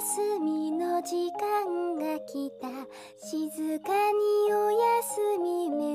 休みの時間が来た。静かにおやすみメ